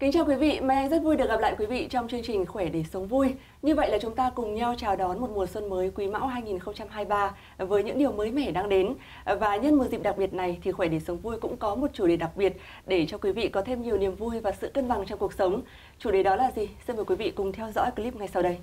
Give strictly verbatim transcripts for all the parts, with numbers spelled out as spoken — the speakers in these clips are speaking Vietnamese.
Kính chào quý vị, Mai Anh rất vui được gặp lại quý vị trong chương trình Khỏe để sống vui. Như vậy là chúng ta cùng nhau chào đón một mùa xuân mới Quý Mão hai nghìn không trăm hai mươi ba với những điều mới mẻ đang đến. Và nhân một dịp đặc biệt này thì Khỏe để sống vui cũng có một chủ đề đặc biệt để cho quý vị có thêm nhiều niềm vui và sự cân bằng trong cuộc sống. Chủ đề đó là gì? Xin mời quý vị cùng theo dõi clip ngay sau đây.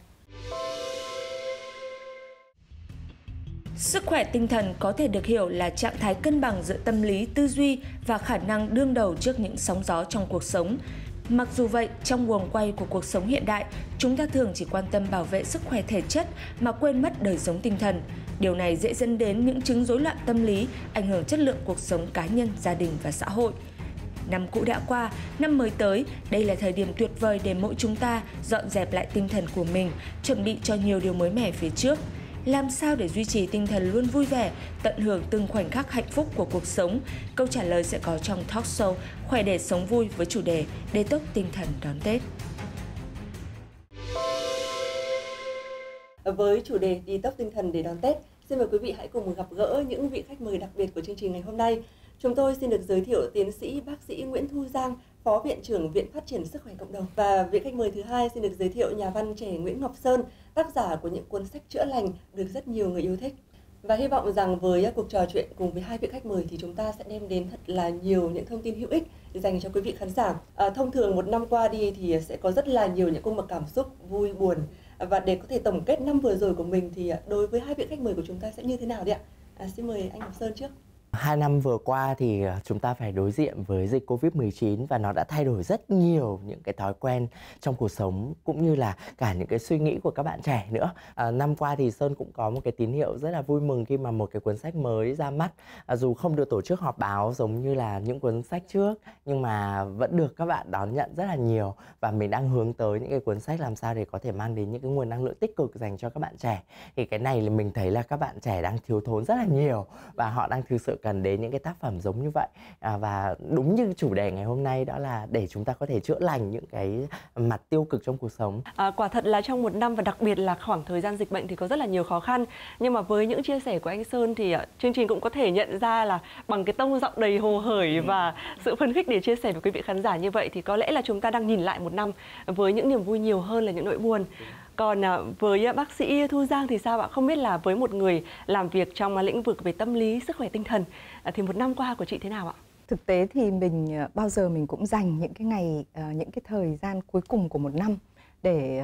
Sức khỏe tinh thần có thể được hiểu là trạng thái cân bằng giữa tâm lý, tư duy và khả năng đương đầu trước những sóng gió trong cuộc sống. Mặc dù vậy, trong guồng quay của cuộc sống hiện đại, chúng ta thường chỉ quan tâm bảo vệ sức khỏe thể chất mà quên mất đời sống tinh thần. Điều này dễ dẫn đến những chứng rối loạn tâm lý, ảnh hưởng chất lượng cuộc sống cá nhân, gia đình và xã hội. Năm cũ đã qua, năm mới tới, đây là thời điểm tuyệt vời để mỗi chúng ta dọn dẹp lại tinh thần của mình, chuẩn bị cho nhiều điều mới mẻ phía trước. Làm sao để duy trì tinh thần luôn vui vẻ, tận hưởng từng khoảnh khắc hạnh phúc của cuộc sống? Câu trả lời sẽ có trong talk show Khỏe để sống vui với chủ đề Detox tinh thần đón Tết. Với chủ đề Detox tinh thần để đón Tết, xin mời quý vị hãy cùng gặp gỡ những vị khách mời đặc biệt của chương trình ngày hôm nay. Chúng tôi xin được giới thiệu tiến sĩ bác sĩ Nguyễn Thu Giang, Phó Viện trưởng Viện Phát triển Sức khỏe Cộng đồng. Và vị khách mời thứ hai xin được giới thiệu nhà văn trẻ Nguyễn Ngọc Sơn, tác giả của những cuốn sách chữa lành được rất nhiều người yêu thích. Và hy vọng rằng với cuộc trò chuyện cùng với hai vị khách mời thì chúng ta sẽ đem đến thật là nhiều những thông tin hữu ích dành cho quý vị khán giả. À, thông thường một năm qua đi thì sẽ có rất là nhiều những cung bậc cảm xúc vui buồn. Và để có thể tổng kết năm vừa rồi của mình thì đối với hai vị khách mời của chúng ta sẽ như thế nào đấy ạ? À, xin mời anh Ngọc Sơn trước. Hai năm vừa qua thì chúng ta phải đối diện với dịch Covid mười chín và nó đã thay đổi rất nhiều những cái thói quen trong cuộc sống cũng như là cả những cái suy nghĩ của các bạn trẻ nữa. À, năm qua thì Sơn cũng có một cái tín hiệu rất là vui mừng khi mà một cái cuốn sách mới ra mắt. À, dù không được tổ chức họp báo giống như là những cuốn sách trước nhưng mà vẫn được các bạn đón nhận rất là nhiều, và mình đang hướng tới những cái cuốn sách làm sao để có thể mang đến những cái nguồn năng lượng tích cực dành cho các bạn trẻ. Thì cái này là mình thấy là các bạn trẻ đang thiếu thốn rất là nhiều và họ đang thực sự cần đến những cái tác phẩm giống như vậy. À, và đúng như chủ đề ngày hôm nay đó là để chúng ta có thể chữa lành những cái mặt tiêu cực trong cuộc sống. À, quả thật là trong một năm và đặc biệt là khoảng thời gian dịch bệnh thì có rất là nhiều khó khăn. Nhưng mà với những chia sẻ của anh Sơn thì uh, chương trình cũng có thể nhận ra là bằng cái tông giọng đầy hồ hởi ừ. và sự phấn khích để chia sẻ với quý vị khán giả như vậy thì có lẽ là chúng ta đang nhìn lại một năm với những niềm vui nhiều hơn là những nỗi buồn. Ừ. Còn với bác sĩ Thu Giang thì sao ạ? Không biết là với một người làm việc trong lĩnh vực về tâm lý, sức khỏe tinh thần thì một năm qua của chị thế nào ạ? Thực tế thì mình bao giờ mình cũng dành những cái ngày, những cái thời gian cuối cùng của một năm để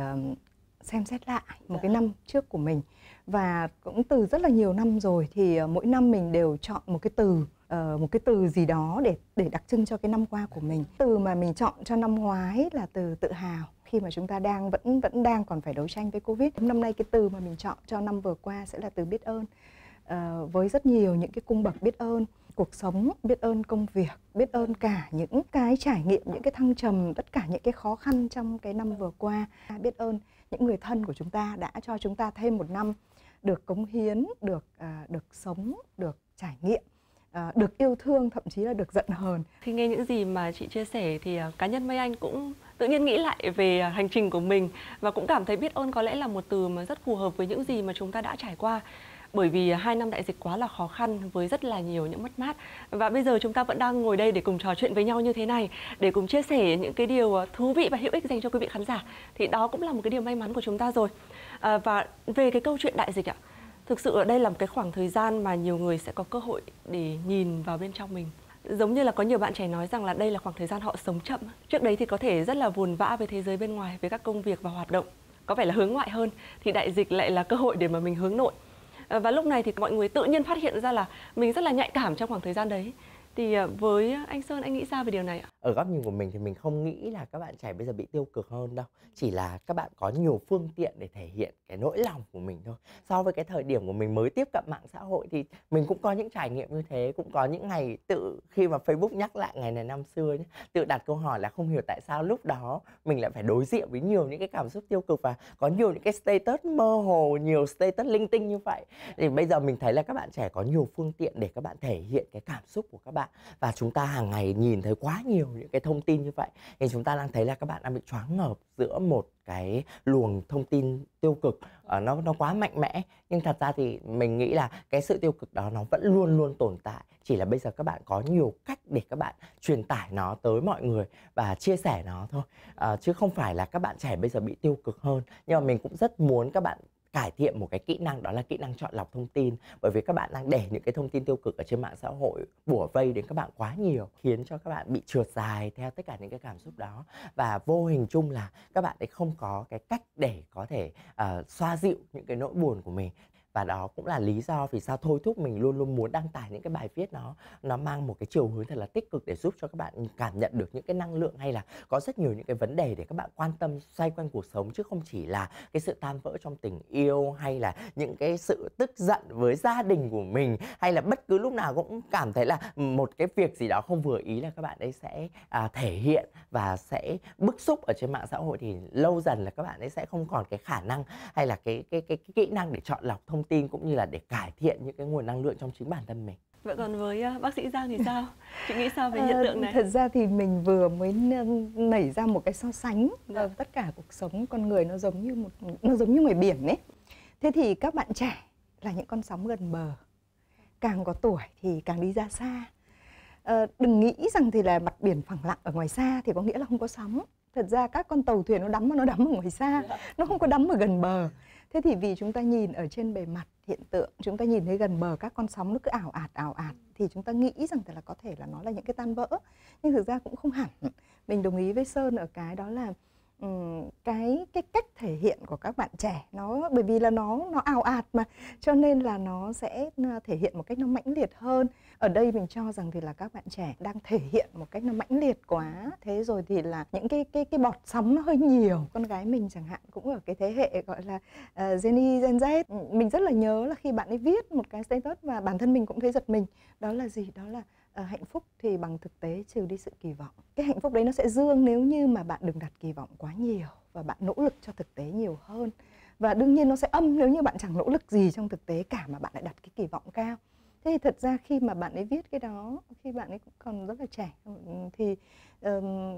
xem xét lại một cái năm trước của mình. Và cũng từ rất là nhiều năm rồi thì mỗi năm mình đều chọn một cái từ, một cái từ gì đó để để đặc trưng cho cái năm qua của mình. Từ mà mình chọn cho năm ngoái là từ tự hào, khi mà chúng ta đang vẫn vẫn đang còn phải đấu tranh với Covid. Năm nay cái từ mà mình chọn cho năm vừa qua sẽ là từ biết ơn. À, với rất nhiều những cái cung bậc biết ơn cuộc sống, biết ơn công việc, biết ơn cả những cái trải nghiệm, những cái thăng trầm, tất cả những cái khó khăn trong cái năm vừa qua. Biết ơn những người thân của chúng ta đã cho chúng ta thêm một năm được cống hiến, được à, được sống, được trải nghiệm, à, được yêu thương, thậm chí là được giận hờn. Khi nghe những gì mà chị chia sẻ thì uh, cá nhân Mai Anh cũng tự nhiên nghĩ lại về uh, hành trình của mình và cũng cảm thấy biết ơn có lẽ là một từ mà rất phù hợp với những gì mà chúng ta đã trải qua. Bởi vì hai năm đại dịch quá là khó khăn với rất là nhiều những mất mát. Và bây giờ chúng ta vẫn đang ngồi đây để cùng trò chuyện với nhau như thế này, để cùng chia sẻ những cái điều thú vị và hữu ích dành cho quý vị khán giả. Thì đó cũng là một cái điều may mắn của chúng ta rồi. À, và về cái câu chuyện đại dịch ạ, thực sự ở đây là một cái khoảng thời gian mà nhiều người sẽ có cơ hội để nhìn vào bên trong mình. Giống như là có nhiều bạn trẻ nói rằng là đây là khoảng thời gian họ sống chậm. Trước đấy thì có thể rất là vồn vã với thế giới bên ngoài, với các công việc và hoạt động, có vẻ là hướng ngoại hơn. Thì đại dịch lại là cơ hội để mà mình hướng nội. Và lúc này thì mọi người tự nhiên phát hiện ra là mình rất là nhạy cảm trong khoảng thời gian đấy. Thì với anh Sơn, anh nghĩ sao về điều này ạ? Ở góc nhìn của mình thì mình không nghĩ là các bạn trẻ bây giờ bị tiêu cực hơn đâu. Chỉ là các bạn có nhiều phương tiện để thể hiện cái nỗi lòng của mình thôi. So với cái thời điểm của mình mới tiếp cận mạng xã hội thì mình cũng có những trải nghiệm như thế. Cũng có những ngày tự khi mà Facebook nhắc lại ngày này năm xưa nhé, tự đặt câu hỏi là không hiểu tại sao lúc đó mình lại phải đối diện với nhiều những cái cảm xúc tiêu cực và có nhiều những cái status mơ hồ, nhiều status linh tinh như vậy. Thì bây giờ mình thấy là các bạn trẻ có nhiều phương tiện để các bạn thể hiện cái cảm xúc của các bạn. bạn. Và chúng ta hàng ngày nhìn thấy quá nhiều những cái thông tin như vậy thì chúng ta đang thấy là các bạn đang bị choáng ngợp giữa một cái luồng thông tin tiêu cực uh, nó nó quá mạnh mẽ. Nhưng thật ra thì mình nghĩ là cái sự tiêu cực đó nó vẫn luôn luôn tồn tại, chỉ là bây giờ các bạn có nhiều cách để các bạn truyền tải nó tới mọi người và chia sẻ nó thôi, uh, chứ không phải là các bạn trẻ bây giờ bị tiêu cực hơn. Nhưng mà mình cũng rất muốn các bạn cải thiện một cái kỹ năng, đó là kỹ năng chọn lọc thông tin. Bởi vì các bạn đang để những cái thông tin tiêu cực ở trên mạng xã hội bủa vây đến các bạn quá nhiều, khiến cho các bạn bị trượt dài theo tất cả những cái cảm xúc đó. Và vô hình chung là các bạn ấy không có cái cách để có thể uh, xoa dịu những cái nỗi buồn của mình. Và đó cũng là lý do vì sao thôi thúc mình luôn luôn muốn đăng tải những cái bài viết nó nó mang một cái chiều hướng thật là tích cực để giúp cho các bạn cảm nhận được những cái năng lượng, hay là có rất nhiều những cái vấn đề để các bạn quan tâm xoay quanh cuộc sống, chứ không chỉ là cái sự tan vỡ trong tình yêu, hay là những cái sự tức giận với gia đình của mình, hay là bất cứ lúc nào cũng cảm thấy là một cái việc gì đó không vừa ý là các bạn ấy sẽ à, thể hiện và sẽ bức xúc ở trên mạng xã hội. Thì lâu dần là các bạn ấy sẽ không còn cái khả năng hay là cái cái cái, cái kỹ năng để chọn lọc thông tin cũng như là để cải thiện những cái nguồn năng lượng trong chính bản thân mình. Vậy còn với uh, bác sĩ Giang thì sao? Chị nghĩ sao về hiện tượng này? À, thật ra thì mình vừa mới nảy ra một cái so sánh. Dạ. Tất cả cuộc sống con người nó giống như một nó giống như ngoài biển ấy. Thế thì các bạn trẻ là những con sóng gần bờ, càng có tuổi thì càng đi ra xa. À, đừng nghĩ rằng thì là mặt biển phẳng lặng ở ngoài xa thì có nghĩa là không có sóng. Thật ra các con tàu thuyền nó đắm nó đắm ở ngoài xa, nó không có đắm ở gần bờ. Thế thì vì chúng ta nhìn ở trên bề mặt hiện tượng, chúng ta nhìn thấy gần bờ các con sóng nó cứ ảo ạt ảo ạt thì chúng ta nghĩ rằng là có thể là nó là những cái tan vỡ, nhưng thực ra cũng không hẳn. Mình đồng ý với Sơn ở cái đó là um, cái cái cách thể hiện của các bạn trẻ nó bởi vì là nó nó ảo ạt mà, cho nên là nó sẽ thể hiện một cách nó mãnh liệt hơn. Ở đây mình cho rằng thì là các bạn trẻ đang thể hiện một cách nó mãnh liệt quá, thế rồi thì là những cái cái cái bọt sóng nó hơi nhiều. Con gái mình chẳng hạn cũng ở cái thế hệ gọi là uh, Gen Y, Gen Z. Mình rất là nhớ là khi bạn ấy viết một cái status và bản thân mình cũng thấy giật mình. Đó là gì? Đó là uh, hạnh phúc thì bằng thực tế trừ đi sự kỳ vọng. Cái hạnh phúc đấy nó sẽ dương nếu như mà bạn đừng đặt kỳ vọng quá nhiều và bạn nỗ lực cho thực tế nhiều hơn. Và đương nhiên nó sẽ âm nếu như bạn chẳng nỗ lực gì trong thực tế cả mà bạn lại đặt cái kỳ vọng cao. Thế thì thật ra khi mà bạn ấy viết cái đó, khi bạn ấy cũng còn rất là trẻ thì uh,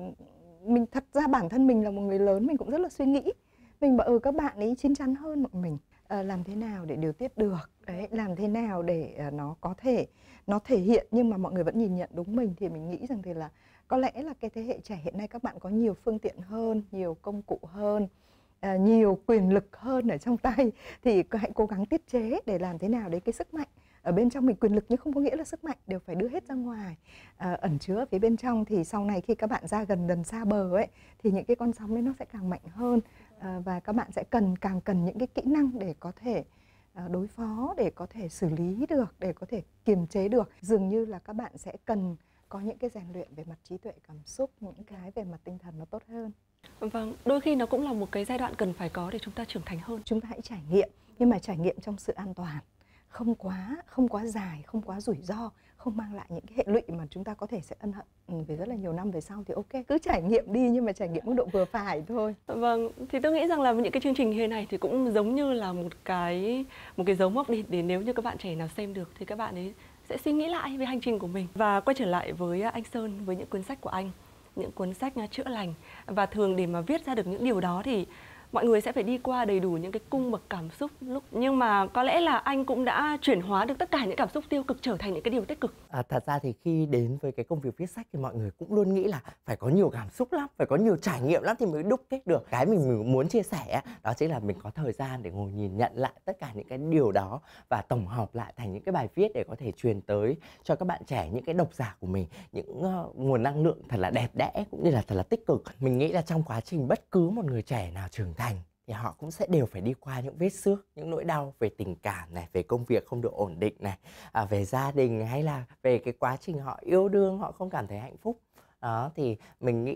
mình thật ra bản thân mình là một người lớn, mình cũng rất là suy nghĩ. Mình bảo ừ các bạn ấy chín chắn hơn bọn mình. Uh, làm thế nào để điều tiết được, đấy, làm thế nào để uh, nó có thể nó thể hiện nhưng mà mọi người vẫn nhìn nhận đúng mình. Thì mình nghĩ rằng thì là có lẽ là cái thế hệ trẻ hiện nay các bạn có nhiều phương tiện hơn, nhiều công cụ hơn, uh, nhiều quyền lực hơn ở trong tay. Thì hãy cố gắng tiết chế để làm thế nào đấy cái sức mạnh ở bên trong mình, quyền lực nhưng không có nghĩa là sức mạnh, đều phải đưa hết ra ngoài, à, ẩn chứa ở phía bên trong. Thì sau này khi các bạn ra gần gần xa bờ ấy thì những cái con sóng ấy nó sẽ càng mạnh hơn, à, và các bạn sẽ cần càng cần những cái kỹ năng để có thể à, đối phó, để có thể xử lý được, để có thể kiềm chế được. Dường như là các bạn sẽ cần có những cái rèn luyện về mặt trí tuệ cảm xúc, những cái về mặt tinh thần nó tốt hơn. Vâng, đôi khi nó cũng là một cái giai đoạn cần phải có để chúng ta trưởng thành hơn. Chúng ta hãy trải nghiệm, nhưng mà trải nghiệm trong sự an toàn, không quá không quá dài, không quá rủi ro, không mang lại những cái hệ lụy mà chúng ta có thể sẽ ân hận về rất là nhiều năm về sau. Thì ok, cứ trải nghiệm đi nhưng mà trải nghiệm mức độ vừa phải thôi. Vâng, thì tôi nghĩ rằng là những cái chương trình như thế này thì cũng giống như là một cái một cái dấu mốc đi, để nếu như các bạn trẻ nào xem được thì các bạn ấy sẽ suy nghĩ lại về hành trình của mình. Và quay trở lại với anh Sơn, với những cuốn sách của anh, những cuốn sách chữa lành, và thường để mà viết ra được những điều đó thì mọi người sẽ phải đi qua đầy đủ những cái cung bậc cảm xúc lúc, nhưng mà có lẽ là anh cũng đã chuyển hóa được tất cả những cảm xúc tiêu cực trở thành những cái điều tích cực. À, thật ra thì khi đến với cái công việc viết sách thì mọi người cũng luôn nghĩ là phải có nhiều cảm xúc lắm, phải có nhiều trải nghiệm lắm thì mới đúc kết được. Cái mình muốn chia sẻ đó chính là mình có thời gian để ngồi nhìn nhận lại tất cả những cái điều đó và tổng hợp lại thành những cái bài viết để có thể truyền tới cho các bạn trẻ, những cái độc giả của mình, những uh, nguồn năng lượng thật là đẹp đẽ cũng như là thật là tích cực. Mình nghĩ là trong quá trình bất cứ một người trẻ nào trưởng thành thì họ cũng sẽ đều phải đi qua những vết xước, những nỗi đau về tình cảm này, về công việc không được ổn định này, à, về gia đình, hay là về cái quá trình họ yêu đương họ không cảm thấy hạnh phúc. Đó thì mình nghĩ là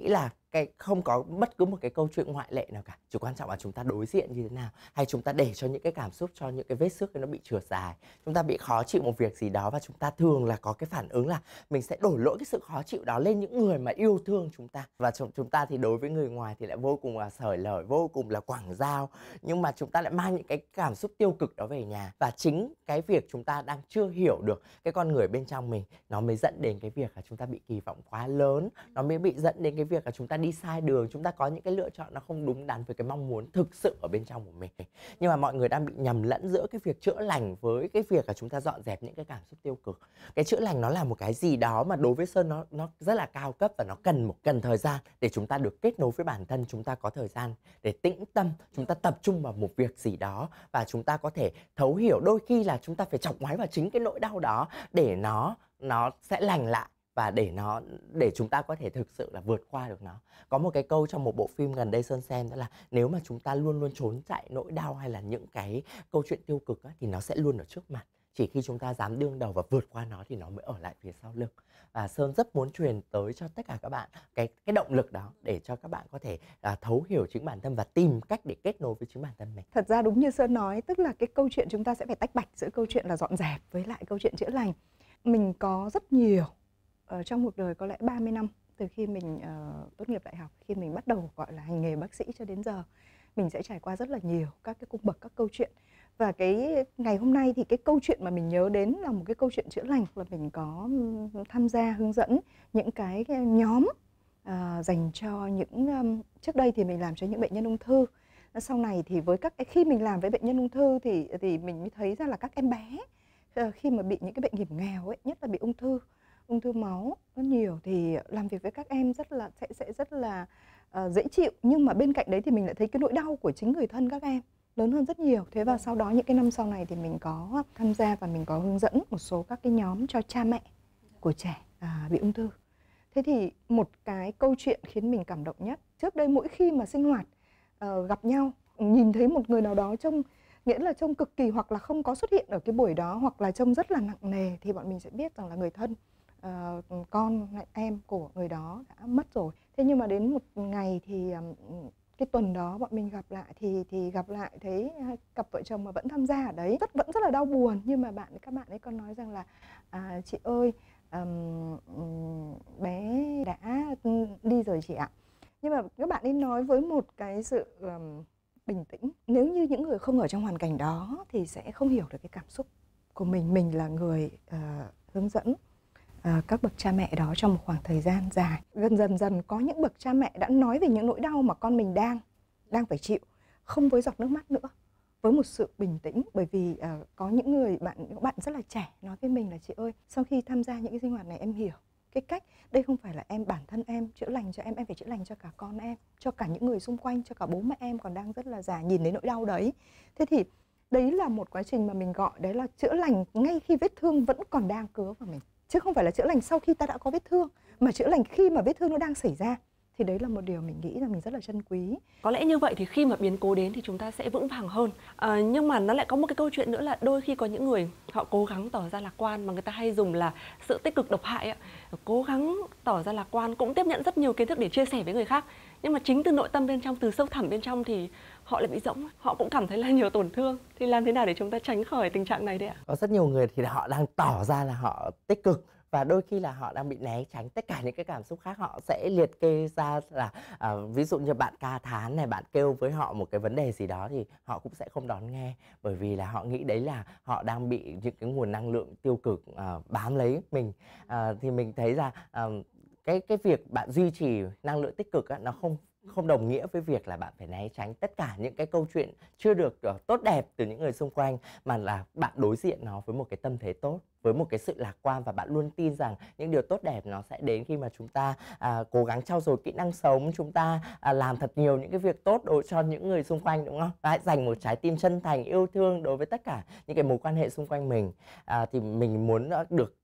cái không có bất cứ một cái câu chuyện ngoại lệ nào cả. Chỉ quan trọng là chúng ta đối diện như thế nào, hay chúng ta để cho những cái cảm xúc, cho những cái vết xước nó bị trượt dài. Chúng ta bị khó chịu một việc gì đó và chúng ta thường là có cái phản ứng là mình sẽ đổ lỗi cái sự khó chịu đó lên những người mà yêu thương chúng ta. Và chúng ta thì đối với người ngoài thì lại vô cùng là xởi lởi, vô cùng là quảng giao, nhưng mà chúng ta lại mang những cái cảm xúc tiêu cực đó về nhà. Và chính cái việc chúng ta đang chưa hiểu được cái con người bên trong mình, nó mới dẫn đến cái việc là chúng ta bị kỳ vọng quá lớn, nó mới bị dẫn đến cái việc là chúng ta đi sai đường, chúng ta có những cái lựa chọn nó không đúng đắn với cái mong muốn thực sự ở bên trong của mình. Nhưng mà mọi người đang bị nhầm lẫn giữa cái việc chữa lành với cái việc là chúng ta dọn dẹp những cái cảm xúc tiêu cực. Cái chữa lành nó là một cái gì đó mà đối với Sơn nó nó rất là cao cấp, và nó cần một cần thời gian để chúng ta được kết nối với bản thân, chúng ta có thời gian để tĩnh tâm, chúng ta tập trung vào một việc gì đó, và chúng ta có thể thấu hiểu đôi khi là chúng ta phải chọc ngoáy vào chính cái nỗi đau đó để nó nó sẽ lành lại, và để nó để chúng ta có thể thực sự là vượt qua được nó. Có một cái câu trong một bộ phim gần đây Sơn xem, đó là nếu mà chúng ta luôn luôn trốn chạy nỗi đau hay là những cái câu chuyện tiêu cực á, thì nó sẽ luôn ở trước mặt. Chỉ khi chúng ta dám đương đầu và vượt qua nó thì nó mới ở lại phía sau lưng. Và Sơn rất muốn truyền tới cho tất cả các bạn cái cái động lực đó, để cho các bạn có thể à, thấu hiểu chính bản thân và tìm cách để kết nối với chính bản thân mình. Thật ra đúng như Sơn nói, tức là cái câu chuyện chúng ta sẽ phải tách bạch giữa câu chuyện là dọn dẹp với lại câu chuyện chữa lành. Mình có rất nhiều ở trong cuộc đời, có lẽ ba mươi năm từ khi mình uh, tốt nghiệp đại học, khi mình bắt đầu gọi là hành nghề bác sĩ cho đến giờ, mình sẽ trải qua rất là nhiều các cái cung bậc, các câu chuyện. Và cái ngày hôm nay thì cái câu chuyện mà mình nhớ đến là một cái câu chuyện chữa lành, là mình có tham gia hướng dẫn những cái nhóm uh, dành cho những um, trước đây thì mình làm cho những bệnh nhân ung thư. Sau này thì với các khi mình làm với bệnh nhân ung thư thì thì mình mới thấy ra là các em bé uh, khi mà bị những cái bệnh hiểm nghèo ấy, nhất là bị ung thư ung thư máu rất nhiều, thì làm việc với các em rất là sẽ sẽ rất là uh, dễ chịu. Nhưng mà bên cạnh đấy thì mình lại thấy cái nỗi đau của chính người thân các em lớn hơn rất nhiều. Thế và sau đó những cái năm sau này thì mình có tham gia và mình có hướng dẫn một số các cái nhóm cho cha mẹ của trẻ à, bị ung thư. Thế thì một cái câu chuyện khiến mình cảm động nhất, trước đây mỗi khi mà sinh hoạt uh, gặp nhau, nhìn thấy một người nào đó trông, nghĩa là trông cực kỳ, hoặc là không có xuất hiện ở cái buổi đó, hoặc là trông rất là nặng nề, thì bọn mình sẽ biết rằng là người thân, uh, con, em của người đó đã mất rồi. Thế nhưng mà đến một ngày thì um, cái tuần đó bọn mình gặp lại thì thì gặp lại thấy cặp vợ chồng mà vẫn tham gia ở đấy, rất vẫn rất là đau buồn. Nhưng mà bạn các bạn ấy còn nói rằng là à, chị ơi, um, um, bé đã đi rồi chị ạ. Nhưng mà các bạn ấy nói với một cái sự um, bình tĩnh. Nếu như những người không ở trong hoàn cảnh đó thì sẽ không hiểu được cái cảm xúc của mình. Mình là người uh, hướng dẫn À, các bậc cha mẹ đó trong một khoảng thời gian dài. Dần dần dần có những bậc cha mẹ đã nói về những nỗi đau mà con mình đang đang phải chịu, không với giọt nước mắt nữa, với một sự bình tĩnh. Bởi vì uh, có những người bạn những bạn rất là trẻ nói với mình là chị ơi, sau khi tham gia những cái sinh hoạt này em hiểu cái cách đây không phải là em bản thân em chữa lành cho em, em phải chữa lành cho cả con em, cho cả những người xung quanh, cho cả bố mẹ em còn đang rất là già nhìn thấy nỗi đau đấy. Thế thì đấy là một quá trình mà mình gọi đấy là chữa lành ngay khi vết thương vẫn còn đang cứa vào mình, chứ không phải là chữa lành sau khi ta đã có vết thương, mà chữa lành khi mà vết thương nó đang xảy ra. Thì đấy là một điều mình nghĩ là mình rất là trân quý. Có lẽ như vậy thì khi mà biến cố đến thì chúng ta sẽ vững vàng hơn. À, nhưng mà nó lại có một cái câu chuyện nữa là đôi khi có những người họ cố gắng tỏ ra lạc quan, mà người ta hay dùng là sự tích cực độc hại ạ. Cố gắng tỏ ra lạc quan, cũng tiếp nhận rất nhiều kiến thức để chia sẻ với người khác. Nhưng mà chính từ nội tâm bên trong, từ sâu thẳm bên trong thì họ lại bị rỗng, họ cũng cảm thấy là nhiều tổn thương. Thì làm thế nào để chúng ta tránh khỏi tình trạng này đấy ạ? Có rất nhiều người thì họ đang tỏ ra là họ tích cực, và đôi khi là họ đang bị né tránh tất cả những cái cảm xúc khác. Họ sẽ liệt kê ra là à, ví dụ như bạn ca thán này, bạn kêu với họ một cái vấn đề gì đó thì họ cũng sẽ không đón nghe, bởi vì là họ nghĩ đấy là họ đang bị những cái nguồn năng lượng tiêu cực à, bám lấy mình. À, thì mình thấy là à, cái cái việc bạn duy trì năng lượng tích cực á, nó không không đồng nghĩa với việc là bạn phải né tránh tất cả những cái câu chuyện chưa được uh, tốt đẹp từ những người xung quanh, mà là bạn đối diện nó với một cái tâm thế tốt, với một cái sự lạc quan, và bạn luôn tin rằng những điều tốt đẹp nó sẽ đến khi mà chúng ta à, cố gắng trau dồi kỹ năng sống, chúng ta à, làm thật nhiều những cái việc tốt đối cho những người xung quanh, đúng không? Và hãy dành một trái tim chân thành yêu thương đối với tất cả những cái mối quan hệ xung quanh mình. À, thì mình muốn được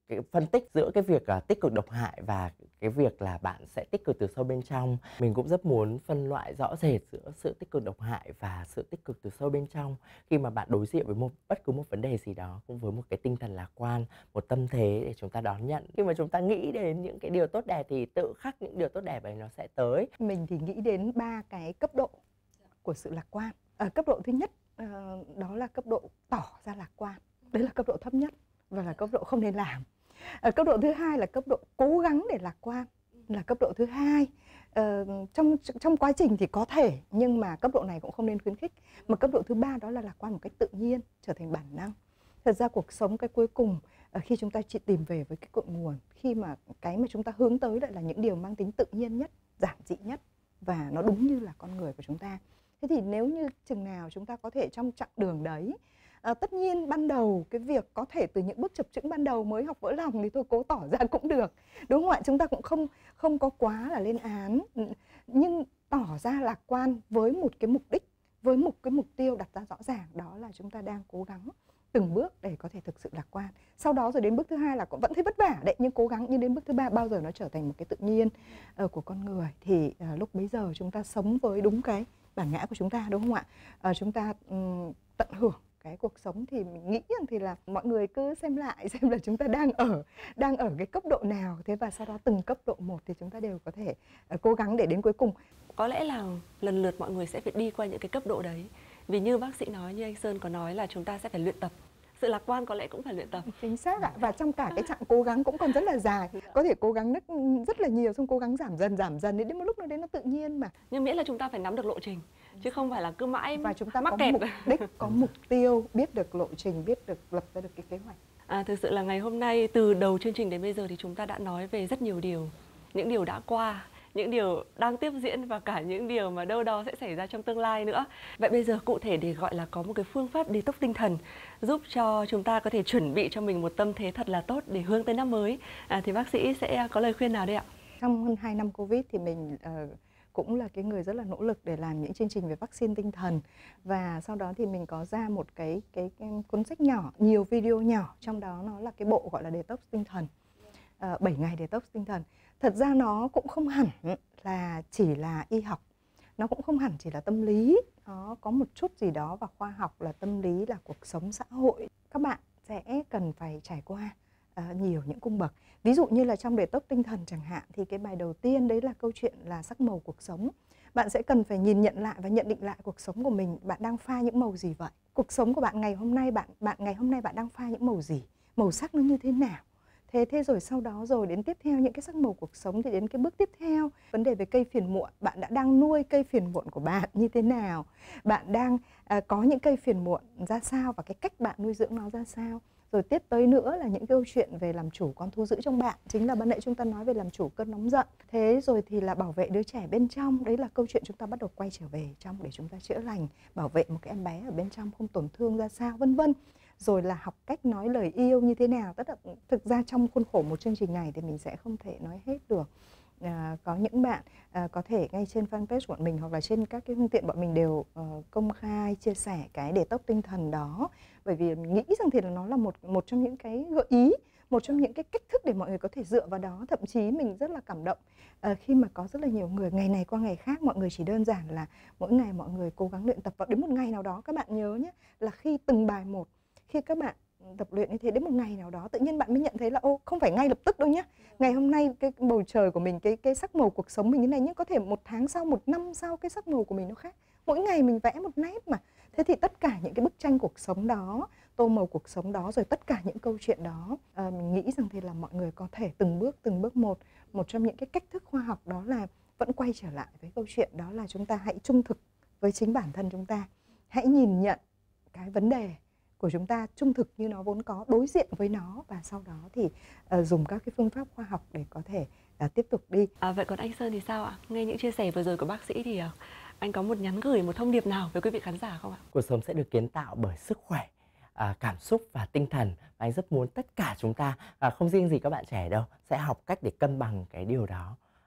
cái phân tích giữa cái việc uh, tích cực độc hại và cái việc là bạn sẽ tích cực từ sâu bên trong. Mình cũng rất muốn phân loại rõ rệt giữa sự tích cực độc hại và sự tích cực từ sâu bên trong. Khi mà bạn đối diện với một bất cứ một vấn đề gì đó cũng với một cái tinh thần lạc quan, một tâm thế để chúng ta đón nhận. Khi mà chúng ta nghĩ đến những cái điều tốt đẹp thì tự khắc những điều tốt đẹp ấy nó sẽ tới. Mình thì nghĩ đến ba cái cấp độ của sự lạc quan. Ở cấp độ thứ nhất uh, đó là cấp độ tỏ ra lạc quan. Đấy là cấp độ thấp nhất và là cấp độ không nên làm. Ở cấp độ thứ hai là cấp độ cố gắng để lạc quan, là cấp độ thứ hai. Ờ, trong trong quá trình thì có thể, nhưng mà cấp độ này cũng không nên khuyến khích. Mà cấp độ thứ ba đó là lạc quan một cách tự nhiên, trở thành bản năng. Thật ra cuộc sống cái cuối cùng, khi chúng ta chỉ tìm về với cái cội nguồn, khi mà cái mà chúng ta hướng tới lại là những điều mang tính tự nhiên nhất, giản dị nhất và nó đúng như là con người của chúng ta. Thế thì nếu như chừng nào chúng ta có thể trong chặng đường đấy, à, tất nhiên ban đầu cái việc có thể từ những bước chập chững ban đầu mới học vỡ lòng thì thôi cố tỏ ra cũng được, đúng không ạ? Chúng ta cũng không không có quá là lên án, nhưng tỏ ra lạc quan với một cái mục đích, với một cái mục tiêu đặt ra rõ ràng, đó là chúng ta đang cố gắng từng bước để có thể thực sự lạc quan. Sau đó rồi đến bước thứ hai là cũng vẫn thấy vất vả đấy, nhưng cố gắng. Nhưng đến bước thứ ba bao giờ nó trở thành một cái tự nhiên uh, của con người thì uh, lúc bấy giờ chúng ta sống với đúng cái bản ngã của chúng ta, đúng không ạ? Uh, chúng ta um, tận hưởng cái cuộc sống. Thì mình nghĩ rằng thì là mọi người cứ xem lại xem là chúng ta đang ở đang ở cái cấp độ nào, thế và sau đó từng cấp độ một thì chúng ta đều có thể uh, cố gắng để đến cuối cùng. Có lẽ là lần lượt mọi người sẽ phải đi qua những cái cấp độ đấy. Vì như bác sĩ nói, như anh Sơn có nói là chúng ta sẽ phải luyện tập. Sự lạc quan có lẽ cũng phải luyện tập. Chính xác ạ. Và trong cả cái chặng cố gắng cũng còn rất là dài. Có thể cố gắng rất, rất là nhiều, xong cố gắng giảm dần, giảm dần đến một lúc nào đấy nó tự nhiên mà. Nhưng miễn là chúng ta phải nắm được lộ trình, chứ không phải là cứ mãi và chúng ta mắc có kẹt. mục đích, có mục tiêu, biết được lộ trình, biết được lập ra được cái kế hoạch. À, thực sự là ngày hôm nay từ đầu chương trình đến bây giờ thì chúng ta đã nói về rất nhiều điều. Những điều đã qua, những điều đang tiếp diễn và cả những điều mà đâu đó sẽ xảy ra trong tương lai nữa. Vậy bây giờ cụ thể để gọi là có một cái phương pháp detox tinh thần giúp cho chúng ta có thể chuẩn bị cho mình một tâm thế thật là tốt để hướng tới năm mới, à, thì bác sĩ sẽ có lời khuyên nào đây ạ? Trong hơn hai năm Covid thì mình uh, cũng là cái người rất là nỗ lực để làm những chương trình về vaccine tinh thần, và sau đó thì mình có ra một cái, cái, cái cuốn sách nhỏ, nhiều video nhỏ, trong đó nó là cái bộ gọi là detox tinh thần, uh, bảy ngày detox tinh thần. Thật ra nó cũng không hẳn là chỉ là y học, nó cũng không hẳn chỉ là tâm lý, nó có một chút gì đó vào khoa học, là tâm lý, là cuộc sống xã hội. Các bạn sẽ cần phải trải qua uh, nhiều những cung bậc. Ví dụ như là trong detox tinh thần chẳng hạn, thì cái bài đầu tiên đấy là câu chuyện là sắc màu cuộc sống. Bạn sẽ cần phải nhìn nhận lại và nhận định lại cuộc sống của mình. Bạn đang pha những màu gì vậy? Cuộc sống của bạn ngày hôm nay, bạn bạn ngày hôm nay bạn đang pha những màu gì? Màu sắc nó như thế nào? Thế thế rồi sau đó rồi đến tiếp theo những cái sắc màu cuộc sống thì đến cái bước tiếp theo, vấn đề về cây phiền muộn, bạn đã đang nuôi cây phiền muộn của bạn như thế nào? Bạn đang à, có những cây phiền muộn ra sao và cái cách bạn nuôi dưỡng nó ra sao? Rồi tiếp tới nữa là những câu chuyện về làm chủ con thú dữ trong bạn, chính là ban nãy chúng ta nói về làm chủ cơn nóng giận. Thế rồi thì là bảo vệ đứa trẻ bên trong, đấy là câu chuyện chúng ta bắt đầu quay trở về trong để chúng ta chữa lành, bảo vệ một cái em bé ở bên trong không tổn thương ra sao, vân vân. Rồi là học cách nói lời yêu như thế nào. Tất là thực ra trong khuôn khổ một chương trình này thì mình sẽ không thể nói hết được. À, có những bạn à, có thể ngay trên fanpage của bọn mình hoặc là trên các cái phương tiện bọn mình đều uh, công khai chia sẻ cái detox tinh thần đó, bởi vì mình nghĩ rằng thì là nó là một một trong những cái gợi ý, một trong những cái cách thức để mọi người có thể dựa vào đó. Thậm chí mình rất là cảm động à, khi mà có rất là nhiều người ngày này qua ngày khác, mọi người chỉ đơn giản là mỗi ngày mọi người cố gắng luyện tập, và đến một ngày nào đó các bạn nhớ nhé, là khi từng bài một, khi các bạn tập luyện như thế, đến một ngày nào đó tự nhiên bạn mới nhận thấy là ô, không phải ngay lập tức đâu nhé. Ngày hôm nay cái bầu trời của mình, cái cái sắc màu cuộc sống mình như này, nhưng có thể một tháng sau, một năm sau cái sắc màu của mình nó khác. Mỗi ngày mình vẽ một nét mà. Thế thì tất cả những cái bức tranh cuộc sống đó, tô màu cuộc sống đó, rồi tất cả những câu chuyện đó, à, mình nghĩ rằng thì là mọi người có thể từng bước từng bước một. Một trong những cái cách thức khoa học đó là vẫn quay trở lại với câu chuyện đó là chúng ta hãy trung thực với chính bản thân chúng ta. Hãy nhìn nhận cái vấn đề của chúng ta trung thực như nó vốn có, đối diện với nó, và sau đó thì uh, dùng các cái phương pháp khoa học để có thể uh, tiếp tục đi. À, vậy còn anh Sơn thì sao ạ? Nghe những chia sẻ vừa rồi của bác sĩ thì uh, anh có một nhắn gửi, một thông điệp nào với quý vị khán giả không ạ? Cuộc sống sẽ được kiến tạo bởi sức khỏe, à, cảm xúc và tinh thần. Và anh rất muốn tất cả chúng ta, à, không riêng gì các bạn trẻ đâu, sẽ học cách để cân bằng cái điều đó.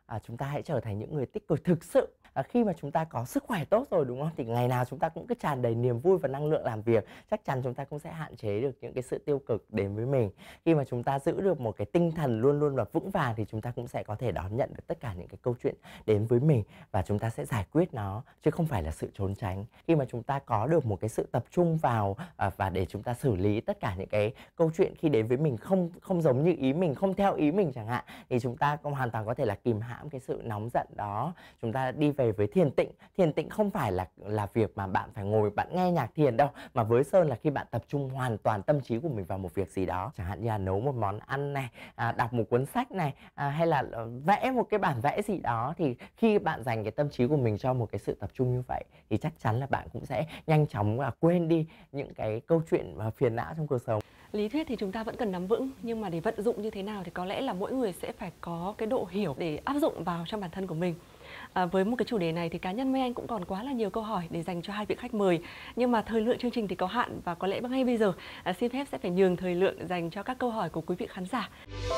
à, chúng ta hãy trở thành những người tích cực thực sự. À, khi mà chúng ta có sức khỏe tốt rồi đúng không, thì ngày nào chúng ta cũng cứ tràn đầy niềm vui và năng lượng làm việc, chắc chắn chúng ta cũng sẽ hạn chế được những cái sự tiêu cực đến với mình. Khi mà chúng ta giữ được một cái tinh thần luôn luôn là vững vàng thì chúng ta cũng sẽ có thể đón nhận được tất cả những cái câu chuyện đến với mình và chúng ta sẽ giải quyết nó chứ không phải là sự trốn tránh. Khi mà chúng ta có được một cái sự tập trung vào à, và để chúng ta xử lý tất cả những cái câu chuyện khi đến với mình không không giống như ý mình, không theo ý mình chẳng hạn, thì chúng ta cũng hoàn toàn có thể là kìm hãm cái sự nóng giận đó. Chúng ta đi về với thiền tịnh. Thiền tịnh không phải là là việc mà bạn phải ngồi bạn nghe nhạc thiền đâu, mà với Sơn là khi bạn tập trung hoàn toàn tâm trí của mình vào một việc gì đó, chẳng hạn như là nấu một món ăn này, à, đọc một cuốn sách này, à, hay là vẽ một cái bản vẽ gì đó, thì khi bạn dành cái tâm trí của mình cho một cái sự tập trung như vậy thì chắc chắn là bạn cũng sẽ nhanh chóng là quên đi những cái câu chuyện và phiền não trong cuộc sống. Lý thuyết thì chúng ta vẫn cần nắm vững, nhưng mà để vận dụng như thế nào thì có lẽ là mỗi người sẽ phải có cái độ hiểu để áp dụng vào trong bản thân của mình. À, với một cái chủ đề này thì cá nhân Mai Anh cũng còn quá là nhiều câu hỏi để dành cho hai vị khách mời, nhưng mà thời lượng chương trình thì có hạn và có lẽ ngay bây giờ à, xin phép sẽ phải nhường thời lượng dành cho các câu hỏi của quý vị khán giả.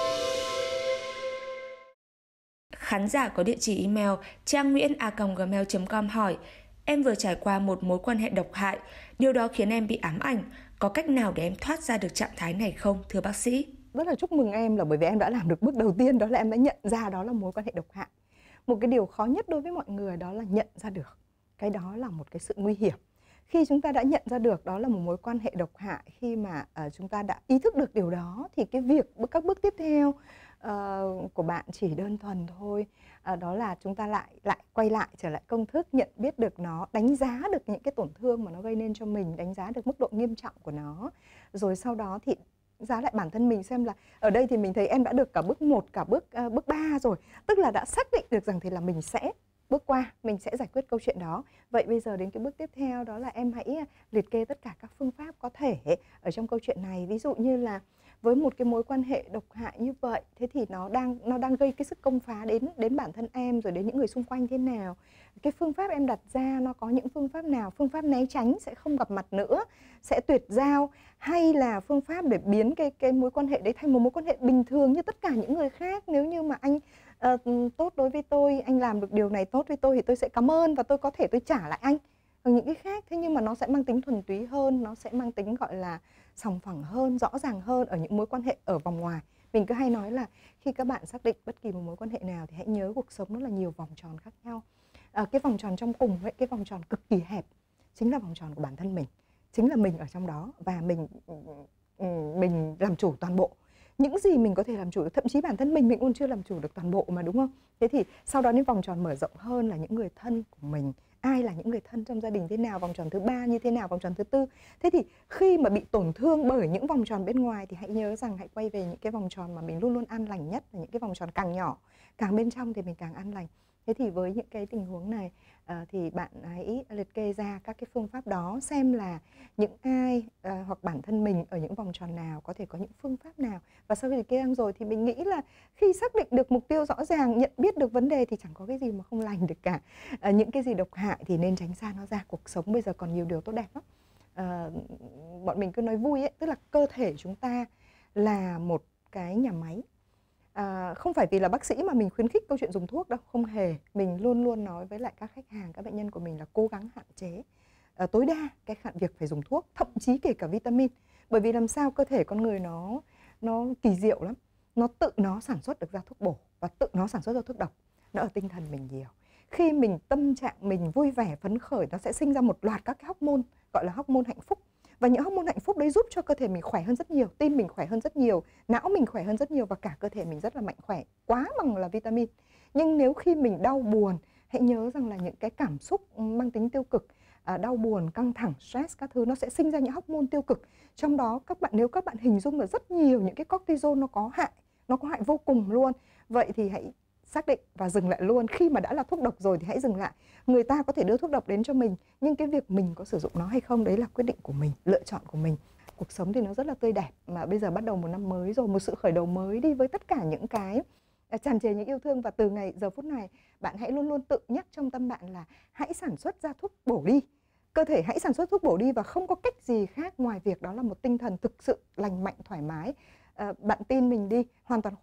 Khán giả có địa chỉ email trang nguyễn a còng gmail chấm com hỏi: em vừa trải qua một mối quan hệ độc hại, điều đó khiến em bị ám ảnh. Có cách nào để em thoát ra được trạng thái này không, thưa bác sĩ? Rất là chúc mừng em là bởi vì em đã làm được bước đầu tiên, đó là em đã nhận ra đó là mối quan hệ độc hại. Một cái điều khó nhất đối với mọi người đó là nhận ra được. Cái đó là một cái sự nguy hiểm. Khi chúng ta đã nhận ra được đó là một mối quan hệ độc hại, khi mà uh, chúng ta đã ý thức được điều đó, thì cái việc, các bước tiếp theo uh, của bạn chỉ đơn thuần thôi. Uh, đó là chúng ta lại lại quay lại trở lại công thức, nhận biết được nó, đánh giá được những cái tổn thương mà nó gây nên cho mình, đánh giá được mức độ nghiêm trọng của nó. Rồi sau đó thì giá lại bản thân mình xem là ở đây thì mình thấy em đã được cả bước một, cả bước uh, bước ba rồi. Tức là đã xác định được rằng thì là mình sẽ bước qua, mình sẽ giải quyết câu chuyện đó. Vậy bây giờ đến cái bước tiếp theo đó là em hãy liệt kê tất cả các phương pháp có thể ở trong câu chuyện này. Ví dụ như là với một cái mối quan hệ độc hại như vậy, thế thì nó đang nó đang gây cái sức công phá đến đến bản thân em rồi đến những người xung quanh thế nào. Cái phương pháp em đặt ra nó có những phương pháp nào? Phương pháp né tránh, sẽ không gặp mặt nữa, sẽ tuyệt giao, hay là phương pháp để biến cái cái mối quan hệ đấy thành một mối quan hệ bình thường như tất cả những người khác. Nếu như mà anh uh, tốt đối với tôi, anh làm được điều này tốt với tôi thì tôi sẽ cảm ơn và tôi có thể tôi trả lại anh. Còn những cái khác, thế nhưng mà nó sẽ mang tính thuần túy hơn, nó sẽ mang tính gọi là sòng phẳng hơn, rõ ràng hơn ở những mối quan hệ ở vòng ngoài. Mình cứ hay nói là khi các bạn xác định bất kỳ một mối quan hệ nào thì hãy nhớ cuộc sống nó là nhiều vòng tròn khác nhau. À, cái vòng tròn trong cùng ấy, cái vòng tròn cực kỳ hẹp chính là vòng tròn của bản thân mình, chính là mình ở trong đó, và mình mình làm chủ toàn bộ. Những gì mình có thể làm chủ được, thậm chí bản thân mình mình cũng chưa làm chủ được toàn bộ mà, đúng không? Thế thì sau đó đến vòng tròn mở rộng hơn là những người thân của mình. Ai là những người thân trong gia đình thế nào, vòng tròn thứ ba như thế nào, vòng tròn thứ tư. Thế thì khi mà bị tổn thương bởi những vòng tròn bên ngoài thì hãy nhớ rằng hãy quay về những cái vòng tròn mà mình luôn luôn an lành nhất, là những cái vòng tròn càng nhỏ, càng bên trong thì mình càng an lành. Thế thì với những cái tình huống này uh, thì bạn hãy liệt kê ra các cái phương pháp đó, xem là những ai uh, hoặc bản thân mình ở những vòng tròn nào có thể có những phương pháp nào. Và sau khi liệt kê rồi thì mình nghĩ là khi xác định được mục tiêu rõ ràng, nhận biết được vấn đề thì chẳng có cái gì mà không lành được cả. Uh, những cái gì độc hại thì nên tránh xa nó ra. Cuộc sống bây giờ còn nhiều điều tốt đẹp lắm. Uh, bọn mình cứ nói vui ấy, tức là cơ thể chúng ta là một cái nhà máy. À, không phải vì là bác sĩ mà mình khuyến khích câu chuyện dùng thuốc đâu, không hề. Mình luôn luôn nói với lại các khách hàng, các bệnh nhân của mình là cố gắng hạn chế à, tối đa cái hạn việc phải dùng thuốc, thậm chí kể cả vitamin. Bởi vì làm sao cơ thể con người nó nó kỳ diệu lắm, nó tự nó sản xuất được ra thuốc bổ và tự nó sản xuất ra thuốc độc. Nó ở tinh thần mình nhiều. Khi mình tâm trạng mình vui vẻ phấn khởi, nó sẽ sinh ra một loạt các cái hormone gọi là hormone hạnh phúc. Và những hormone hạnh phúc đấy giúp cho cơ thể mình khỏe hơn rất nhiều, tim mình khỏe hơn rất nhiều, não mình khỏe hơn rất nhiều và cả cơ thể mình rất là mạnh khỏe, quá bằng là vitamin. Nhưng nếu khi mình đau buồn, hãy nhớ rằng là những cái cảm xúc mang tính tiêu cực, à, đau buồn, căng thẳng, stress các thứ, nó sẽ sinh ra những hormone tiêu cực. Trong đó các bạn, nếu các bạn hình dung là rất nhiều những cái cortisol nó có hại, nó có hại vô cùng luôn. Vậy thì hãy xác định và dừng lại luôn. Khi mà đã là thuốc độc rồi thì hãy dừng lại. Người ta có thể đưa thuốc độc đến cho mình, nhưng cái việc mình có sử dụng nó hay không, đấy là quyết định của mình, lựa chọn của mình. Cuộc sống thì nó rất là tươi đẹp, mà bây giờ bắt đầu một năm mới rồi, một sự khởi đầu mới đi với tất cả những cái tràn trề những yêu thương. Và từ ngày giờ phút này, bạn hãy luôn luôn tự nhắc trong tâm bạn là hãy sản xuất ra thuốc bổ đi. Cơ thể hãy sản xuất thuốc bổ đi, và không có cách gì khác ngoài việc đó là một tinh thần thực sự lành mạnh, thoải mái. À, bạn tin mình đi, hoàn toàn khoa học.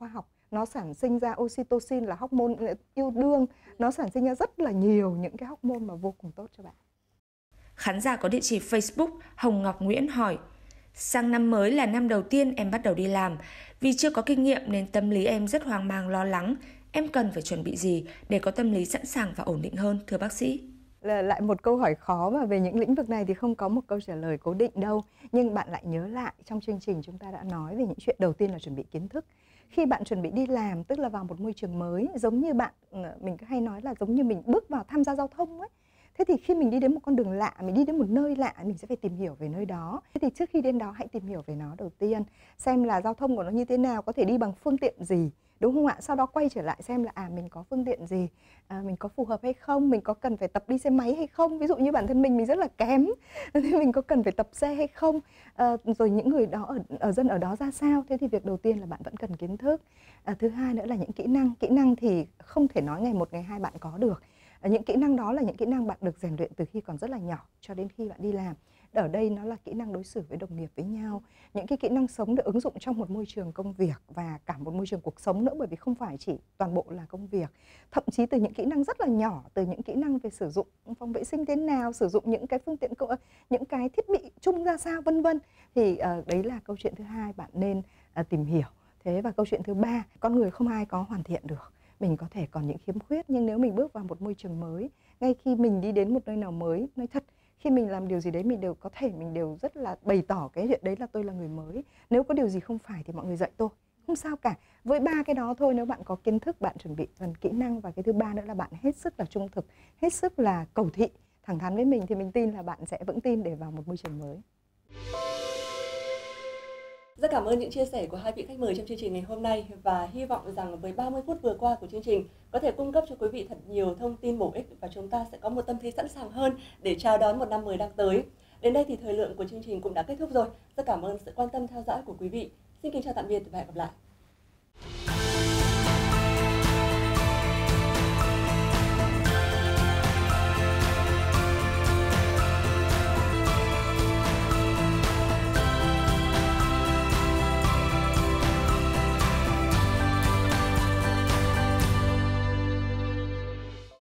nó sản sinh ra oxytocin là hormone yêu đương, nó sản sinh ra rất là nhiều những cái hormone mà vô cùng tốt cho bạn. Khán giả có địa chỉ Facebook Hồng Ngọc Nguyễn hỏi: sang năm mới là năm đầu tiên em bắt đầu đi làm. Vì chưa có kinh nghiệm nên tâm lý em rất hoang mang lo lắng. Em cần phải chuẩn bị gì để có tâm lý sẵn sàng và ổn định hơn, thưa bác sĩ? Là lại một câu hỏi khó, mà về những lĩnh vực này thì không có một câu trả lời cố định đâu. Nhưng bạn lại nhớ lại, trong chương trình chúng ta đã nói về những chuyện đầu tiên là chuẩn bị kiến thức. Khi bạn chuẩn bị đi làm, tức là vào một môi trường mới, giống như bạn, mình cứ hay nói là giống như mình bước vào tham gia giao thông ấy. Thế thì khi mình đi đến một con đường lạ, mình đi đến một nơi lạ, mình sẽ phải tìm hiểu về nơi đó. Thế thì trước khi đến đó hãy tìm hiểu về nó đầu tiên, xem là giao thông của nó như thế nào, có thể đi bằng phương tiện gì, đúng không ạ? Sau đó quay trở lại xem là à mình có phương tiện gì, à, mình có phù hợp hay không, mình có cần phải tập đi xe máy hay không. Ví dụ như bản thân mình mình rất là kém, thì mình có cần phải tập xe hay không, à, rồi những người đó ở, ở dân ở đó ra sao. Thế thì việc đầu tiên là bạn vẫn cần kiến thức. À, thứ hai nữa là những kỹ năng. Kỹ năng thì không thể nói ngày một ngày hai bạn có được. Những kỹ năng đó là những kỹ năng bạn được rèn luyện từ khi còn rất là nhỏ cho đến khi bạn đi làm. Ở đây nó là kỹ năng đối xử với đồng nghiệp với nhau, những cái kỹ năng sống được ứng dụng trong một môi trường công việc và cả một môi trường cuộc sống nữa, bởi vì không phải chỉ toàn bộ là công việc. Thậm chí từ những kỹ năng rất là nhỏ, từ những kỹ năng về sử dụng phòng vệ sinh thế nào, sử dụng những cái phương tiện, những cái thiết bị chung ra sao, vân vân. Thì uh, đấy là câu chuyện thứ hai bạn nên uh, tìm hiểu. Thế và câu chuyện thứ ba, con người không ai có hoàn thiện được. Mình có thể còn những khiếm khuyết, nhưng nếu mình bước vào một môi trường mới, ngay khi mình đi đến một nơi nào mới, nói thật, khi mình làm điều gì đấy mình đều có thể, mình đều rất là bày tỏ cái chuyện đấy là tôi là người mới. Nếu có điều gì không phải thì mọi người dạy tôi, không sao cả. Với ba cái đó thôi, nếu bạn có kiến thức, bạn chuẩn bị phần kỹ năng, và cái thứ ba nữa là bạn hết sức là trung thực, hết sức là cầu thị, thẳng thắn với mình, thì mình tin là bạn sẽ vững tin để vào một môi trường mới. Rất cảm ơn những chia sẻ của hai vị khách mời trong chương trình ngày hôm nay, và hy vọng rằng với ba mươi phút vừa qua của chương trình có thể cung cấp cho quý vị thật nhiều thông tin bổ ích, và chúng ta sẽ có một tâm thế sẵn sàng hơn để chào đón một năm mới đang tới. Đến đây thì thời lượng của chương trình cũng đã kết thúc rồi. Rất cảm ơn sự quan tâm theo dõi của quý vị. Xin kính chào tạm biệt và hẹn gặp lại.